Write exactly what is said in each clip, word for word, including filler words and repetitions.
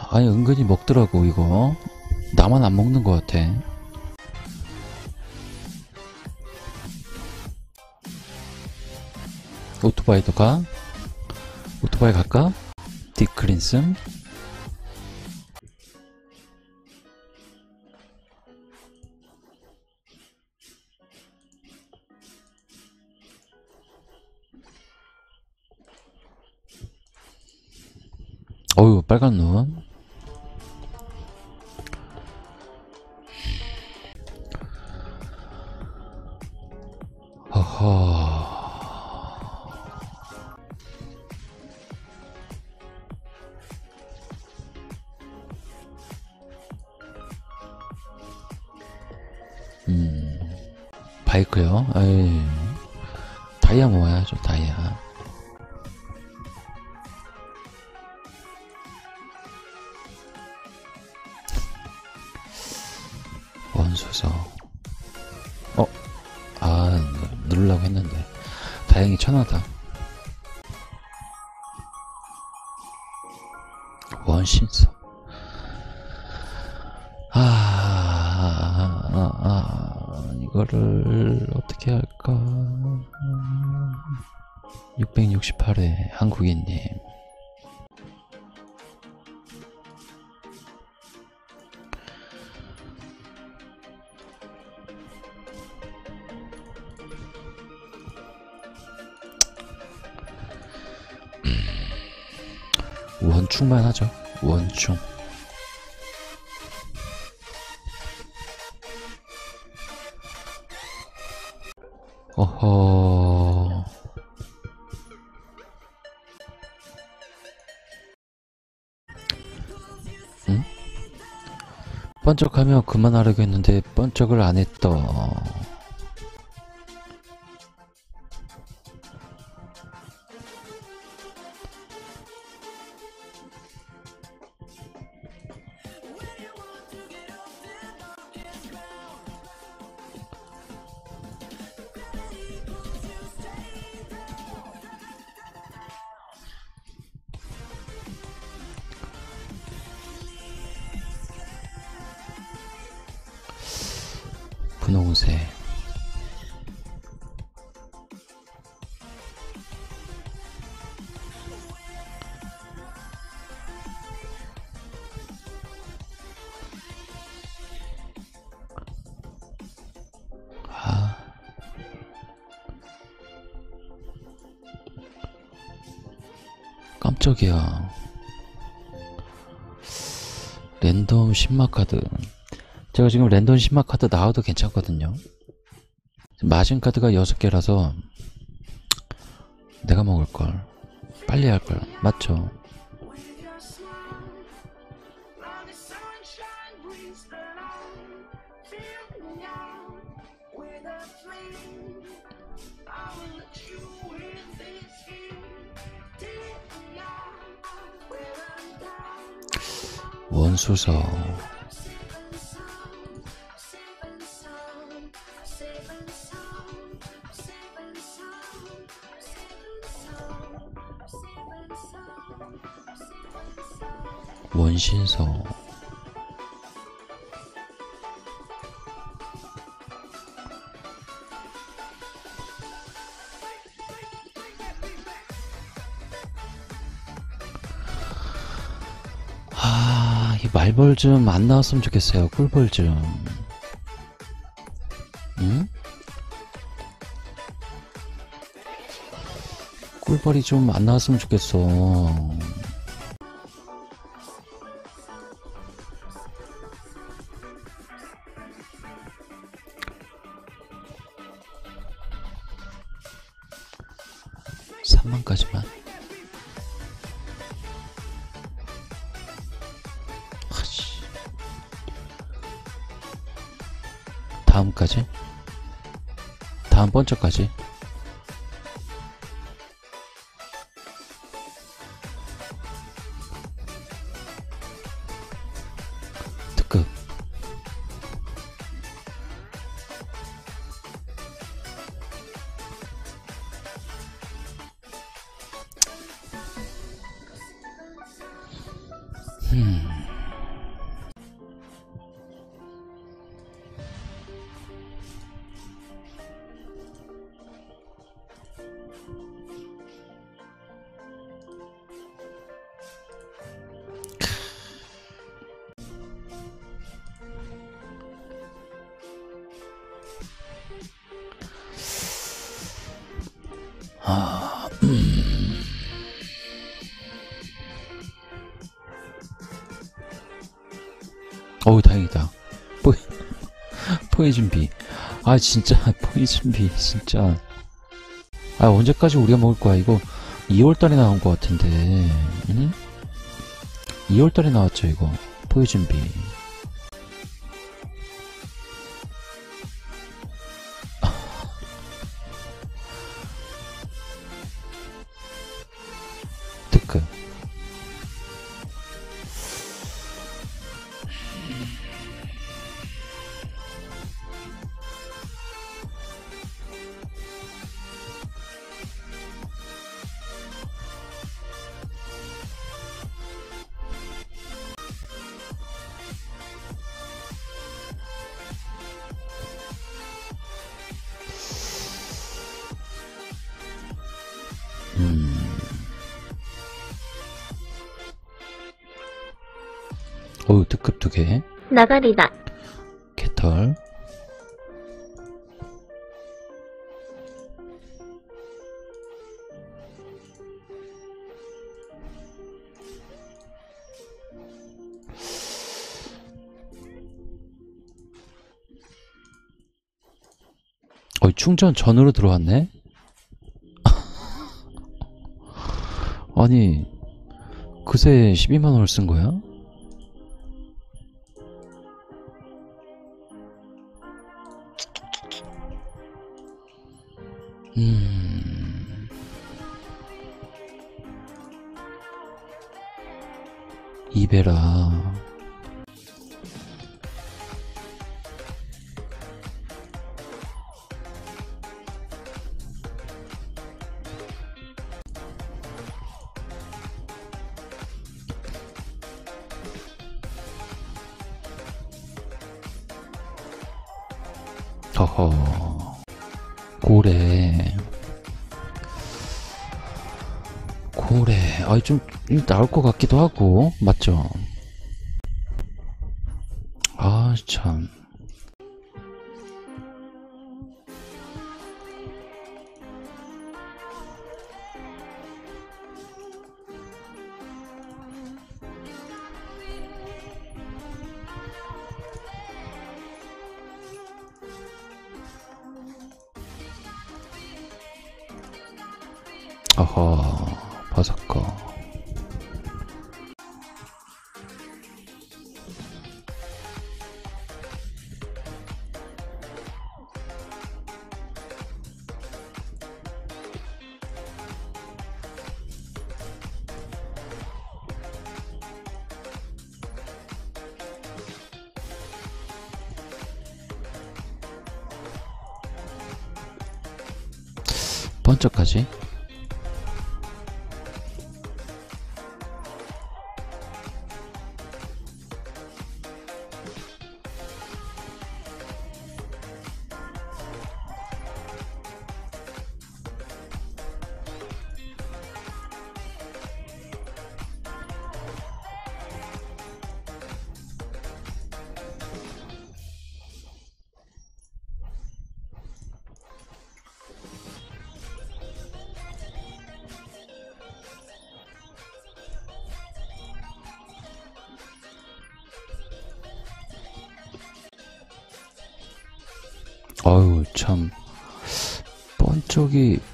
아니 은근히 먹더라고 이거. 나만 안 먹는 것 같아. 오토바이도 가? 오토바이 갈까? 디클린슨? 어휴 빨간 눈. 허허. 음 바이크요? 에이 다이아 모아야죠 다이아. 원소서. 어? 아 누르려고 했는데 다행히 천하다. 원신서. 아, 아, 아 이거를 어떻게 할까. 육백육십팔 회 한국인님. 원충만 하죠. 원충. 어허. 응? 번쩍하며 그만하려고 했는데 번쩍을 안 했다. 분홍색. 아. 깜짝이야. 랜덤 신마 카드. 제가 지금 랜덤 신마 카드 나와도 괜찮거든요. 마진 카드가 여섯 개라서 내가 먹을걸. 빨리 할걸. 맞죠? 원수서. 원신서. 아, 이 말벌 좀 안 나왔으면 좋겠어요. 꿀벌 좀. 응? 꿀벌이 좀 안 나왔으면 좋겠어. 삼만까지만. 아씨. 다음까지? 다음 번째까지? 특급. 음. 음. 아, 음. 어우, 다행이다. 포, 포이즌비. 아, 진짜, 포이즌비, 진짜. 아, 언제까지 우리가 먹을 거야? 이거 이월달에 나온 것 같은데. 응? 이월달에 나왔죠, 이거. 포이즌비. 특크. 음. 어우, 특급 두 개. 나가리다. 개털. 어이, 충전 전으로 들어왔네? 아니, 그새 십이만 원을 쓴 거야? 음. 이베라. 허허. 고래. 고래. 아이, 좀, 나올 것 같기도 하고, 맞죠? 아, 참. 어허, 버섯거. 번쩍까지. 어휴, 참, 번쩍이,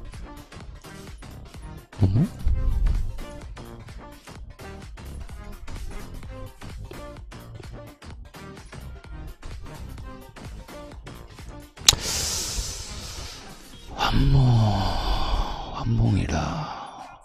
어머? 환몽, 환몽이라.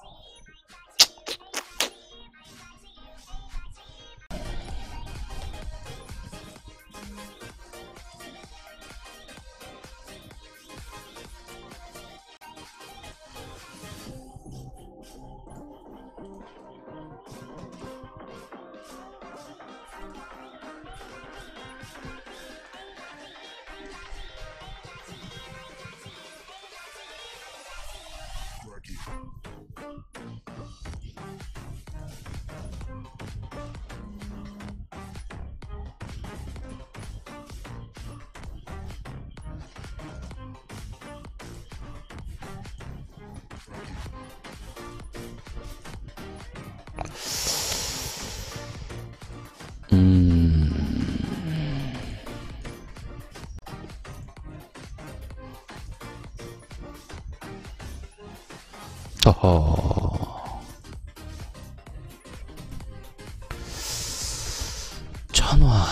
음, 어허, 천화.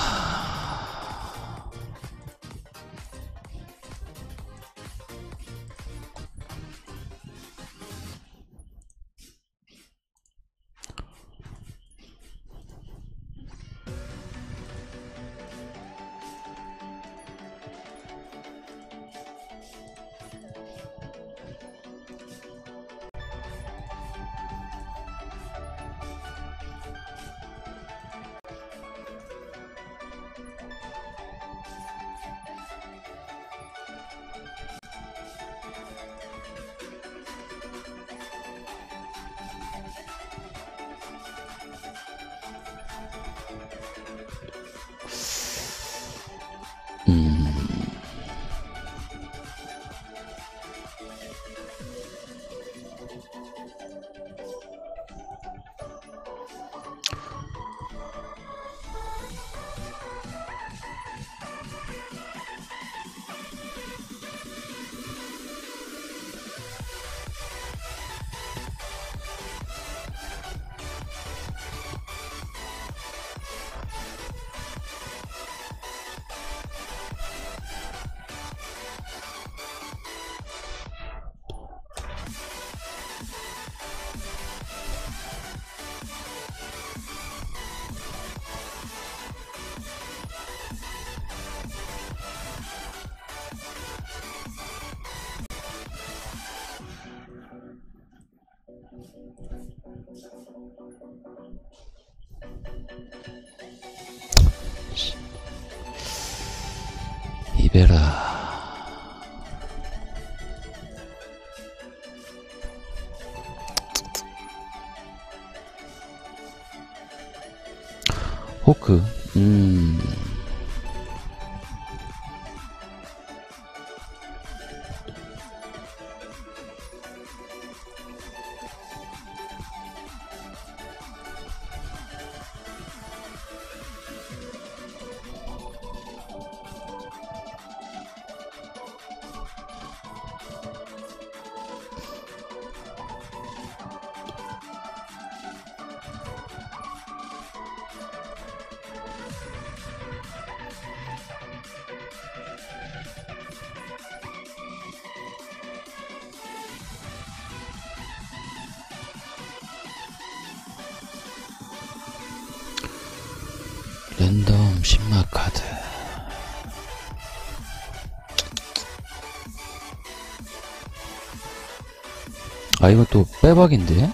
음, 이베라. 호크. 음. 랜덤 신마 카드. 아, 이거 또 빼박인데?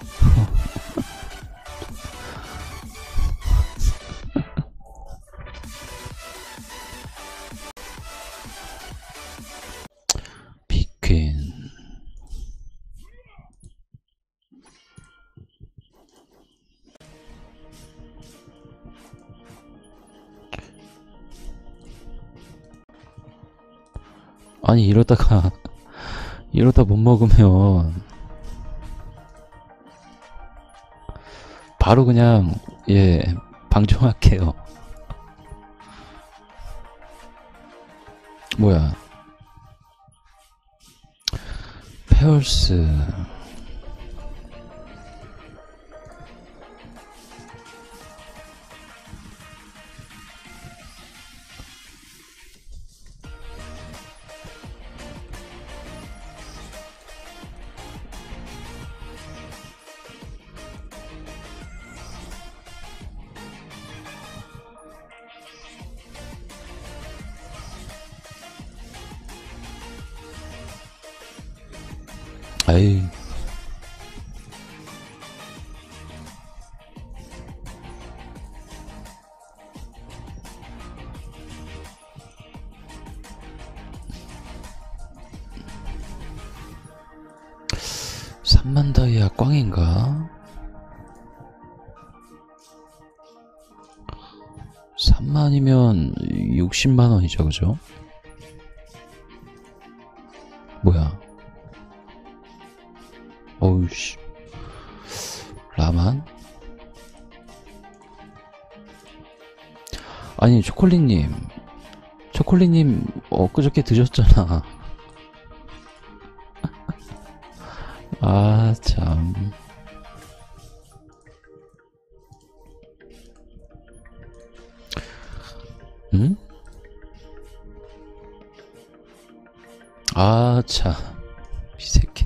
비퀸. 아니, 이러다가, 이러다 못 먹으면, 바로 그냥, 예, 방종할게요. 뭐야. 페얼스. 아이. 삼만 다이아 꽝인가? 삼만이면 육십만 원이죠, 그죠? 뭐야? 어우씨. 라만? 아니, 초콜릿님. 초콜릿님, 엊그저께 드셨잖아. 아, 참. 응? 아, 참. 이 새끼는.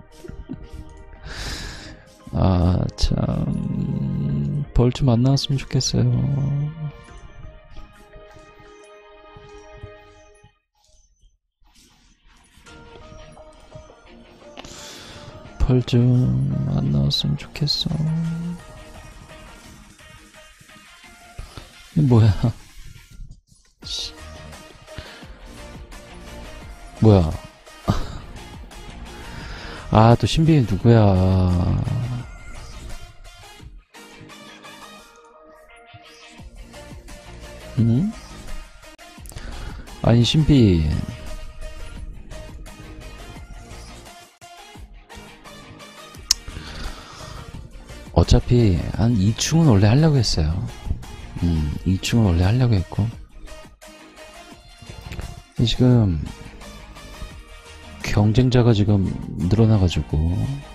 아, 참. 벌 좀 안 나왔으면 좋겠어요. 벌 좀 안 나왔으면 좋겠어. 이게 뭐야? 뭐야? 아, 또 신비는 누구야? 응? 아니, 신비. 어차피 한 이 충은 원래 하려고 했어요. 음, 이 충은 원래 하려고 했고. 지금 경쟁자가 지금 늘어나가지고